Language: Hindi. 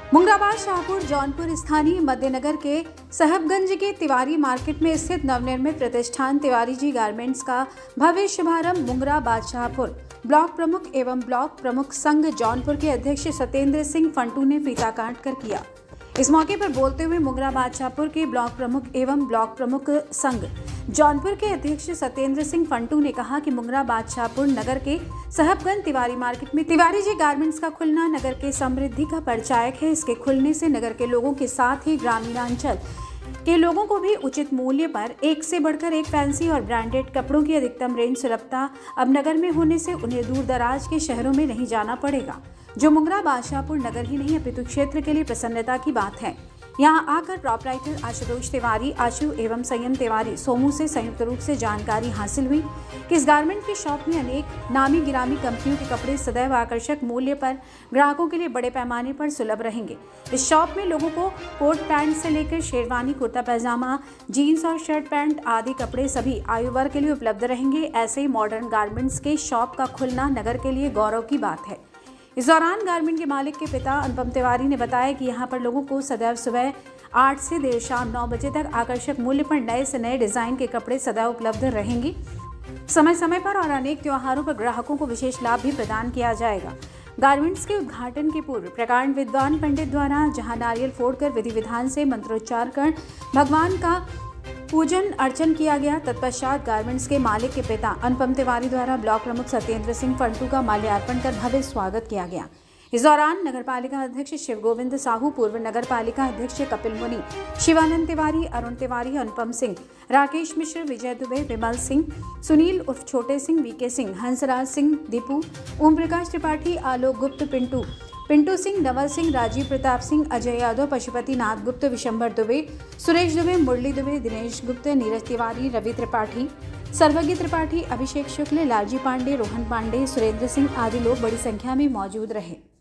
मुंगराबाद शाहपुर जौनपुर स्थानीय मध्यनगर के साहबगंज के तिवारी मार्केट में स्थित नवनिर्मित प्रतिष्ठान तिवारी जी गारमेंट्स का भव्य शुभारंभ मुंगराबाद शाहपुर ब्लॉक प्रमुख एवं ब्लॉक प्रमुख संघ जौनपुर के अध्यक्ष सत्येंद्र सिंह फंटू ने फीता काट कर किया। इस मौके पर बोलते हुए मुंगराबाद शाहपुर के ब्लॉक प्रमुख एवं ब्लॉक प्रमुख संघ जौनपुर के अध्यक्ष सत्येंद्र सिंह फंटू ने कहा कि मुंगराबाद शाहपुर नगर के साहबगंज तिवारी मार्केट में तिवारी जी गारमेंट्स का खुलना नगर के समृद्धि का परिचायक है। इसके खुलने से नगर के लोगों के साथ ही ग्रामीणांचल के लोगों को भी उचित मूल्य पर एक से बढ़कर एक फैंसी और ब्रांडेड कपड़ों की अधिकतम रेंज सुलभता अब नगर में होने से उन्हें दूर दराज के शहरों में नहीं जाना पड़ेगा, जो मुंगराबाद शाहपुर नगर ही नहीं अपितु क्षेत्र के लिए प्रसन्नता की बात है। यहां आकर प्रोपराइटर आशुतोष तिवारी, आशु एवं संयम तिवारी सोमू से संयुक्त रूप से जानकारी हासिल हुई कि इस गारमेंट की शॉप में अनेक नामी गिरामी कंपनियों के कपड़े सदैव आकर्षक मूल्य पर ग्राहकों के लिए बड़े पैमाने पर सुलभ रहेंगे। इस शॉप में लोगों को कोट पैंट से लेकर शेरवानी, कुर्ता पैजामा, जीन्स और शर्ट पैंट आदि कपड़े सभी आयु वर्ग के लिए उपलब्ध रहेंगे। ऐसे ही मॉडर्न गारमेंट्स के शॉप का खुलना नगर के लिए गौरव की बात है। इस दौरान गारमेंट के मालिक के पिता अनुपम तिवारी ने बताया कि यहां पर लोगों को सदैव सुबह 8 से देर शाम 9 बजे तक आकर्षक मूल्य पर नए से नए डिजाइन के कपड़े सदैव उपलब्ध रहेंगे। समय समय पर और अनेक त्योहारों पर ग्राहकों को विशेष लाभ भी प्रदान किया जाएगा। गारमेंट्स के उद्घाटन के पूर्व प्रकांड विद्वान पंडित द्वारा जहां नारियल फोड़कर विधि विधान से मंत्रोच्चार कर भगवान का पूजन अर्चन किया गया। तत्पश्चात गारमेंट्स के मालिक के पिता अनुपम तिवारी द्वारा ब्लॉक प्रमुख सत्येंद्र सिंह फंटू का माल्यार्पण कर भव्य स्वागत किया गया। इस दौरान नगरपालिका अध्यक्ष शिव गोविंद साहू, पूर्व नगरपालिका अध्यक्ष कपिल मुनि, शिवानंद तिवारी, अरुण तिवारी, अनुपम सिंह, राकेश मिश्र, विजय दुबे, विमल सिंह, सुनील उर्फ छोटे सिंह, वीके सिंह, हंसराज सिंह, दीपू, ओम प्रकाश त्रिपाठी, आलोक गुप्त, पिंटू सिंह, नवल सिंह, राजीव प्रताप सिंह, अजय यादव, पशुपति नाथ गुप्त, विशंबर दुबे, सुरेश दुबे, मुरली दुबे, दिनेश गुप्त, नीरज तिवारी, रवि त्रिपाठी, सर्वज्ञ त्रिपाठी, अभिषेक शुक्ल, लालजी पांडे, रोहन पांडे, सुरेंद्र सिंह आदि लोग बड़ी संख्या में मौजूद रहे।